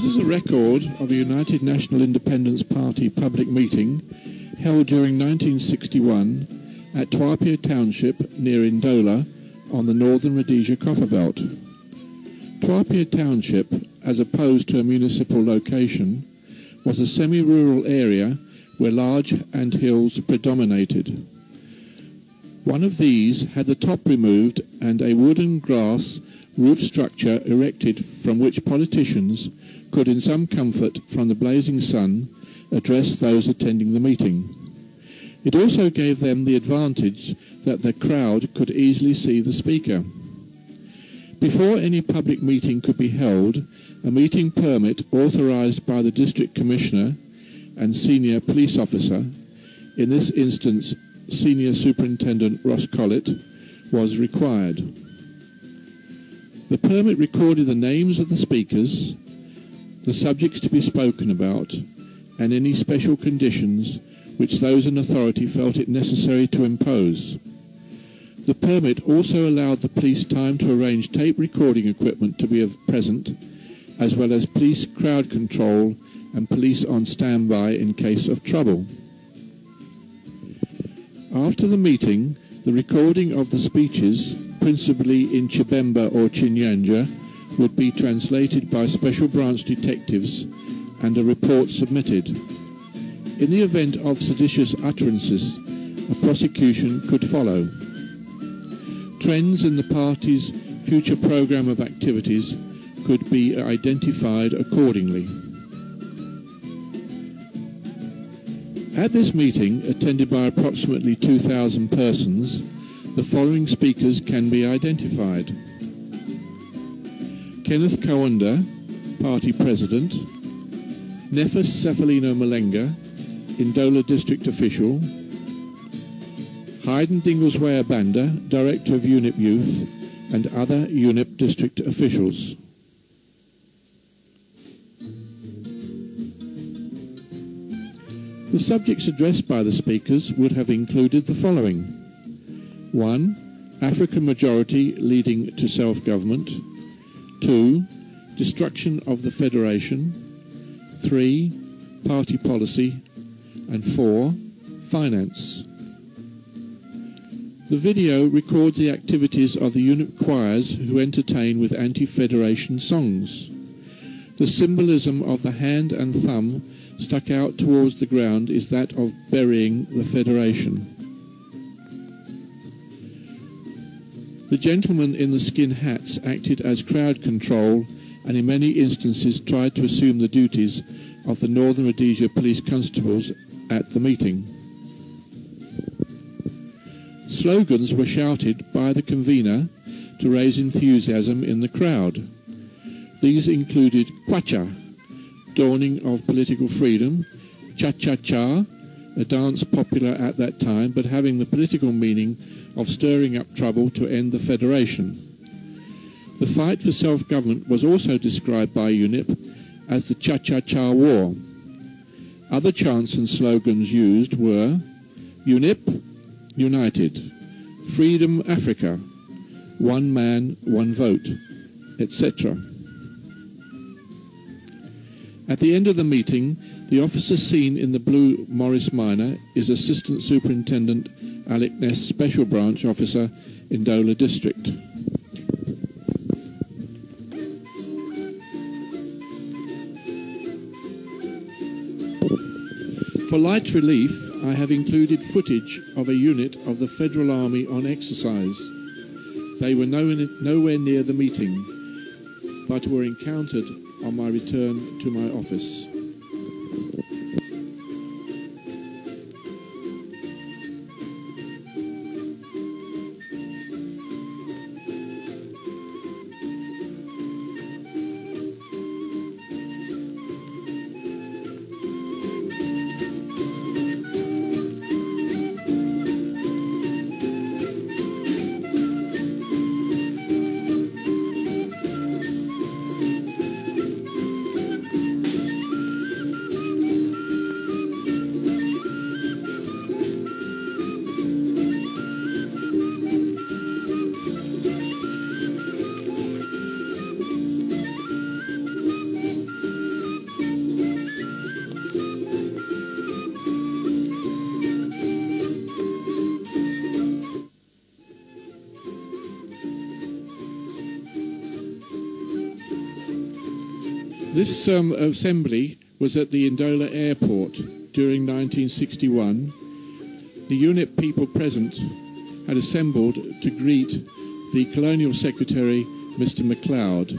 This is a record of a United National Independence Party public meeting held during 1961 at Twapia Township near Ndola on the Northern Rhodesia Copperbelt. Twapia Township, as opposed to a municipal location, was a semi-rural area where large anthills predominated. One of these had the top removed and a wooden grass roof structure erected from which politicians could in some comfort from the blazing sun address those attending the meeting. It also gave them the advantage that the crowd could easily see the speaker. Before any public meeting could be held, a meeting permit authorised by the district commissioner and senior police officer, in this instance Senior Superintendent Ross Collett, was required. The permit recorded the names of the speakers, the subjects to be spoken about, and any special conditions which those in authority felt it necessary to impose. The permit also allowed the police time to arrange tape recording equipment to be present, as well as police crowd control and police on standby in case of trouble. After the meeting, the recording of the speeches, principally in Chibemba or Chinyanja, would be translated by special branch detectives and a report submitted. In the event of seditious utterances, a prosecution could follow. Trends in the party's future programme of activities could be identified accordingly. At this meeting, attended by approximately 2,000 persons, the following speakers can be identified: Kenneth Kaunda, Party President; Nefas Cephalino Malenga, Ndola District Official; Hayden Dingleswaya Banda, Director of UNIP Youth, and other UNIP district officials. The subjects addressed by the speakers would have included the following: 1. African majority leading to self-government; 2. Destruction of the Federation; 3. Party policy; and 4. Finance. The video records the activities of the UNIP choirs who entertain with anti-Federation songs. The symbolism of the hand and thumb stuck out towards the ground is that of burying the Federation. The gentlemen in the skin hats acted as crowd control and in many instances tried to assume the duties of the Northern Rhodesia police constables at the meeting. Slogans were shouted by the convener to raise enthusiasm in the crowd. These included Kwacha, dawning of political freedom; Cha-Cha-Cha, a dance popular at that time but having the political meaning of stirring up trouble to end the Federation. The fight for self-government was also described by UNIP as the Cha-Cha-Cha War. Other chants and slogans used were UNIP, United; Freedom Africa; One Man, One Vote, etc. At the end of the meeting, the officer seen in the blue Morris Minor is Assistant Superintendent Alec Ness, Special Branch Officer in Ndola District. For light relief, I have included footage of a unit of the Federal Army on exercise. They were nowhere near the meeting, but were encountered on my return to my office. This assembly was at the Ndola airport during 1961. The UNIP people present had assembled to greet the Colonial Secretary, Mr. MacLeod.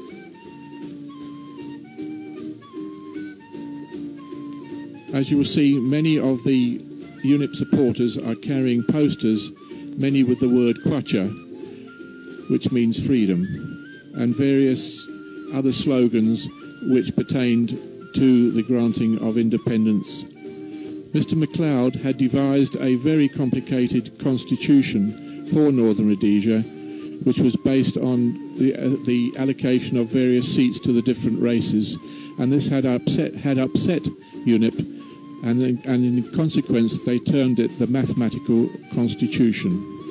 As you will see, many of the UNIP supporters are carrying posters, many with the word Kwacha, which means freedom, and various other slogans which pertained to the granting of independence. Mr. MacLeod had devised a very complicated constitution for Northern Rhodesia, which was based on the allocation of various seats to the different races, and this had upset UNIP, and in consequence they termed it the mathematical constitution.